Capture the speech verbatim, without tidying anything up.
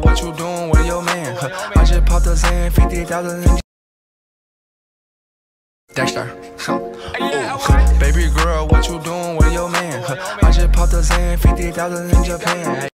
what you doing with your man? Huh, I just popped a Zan, fifty thousand in Dexter. Ooh, baby girl, what you doing with your man? Huh, I just popped a Zan, fifty thousand in Japan.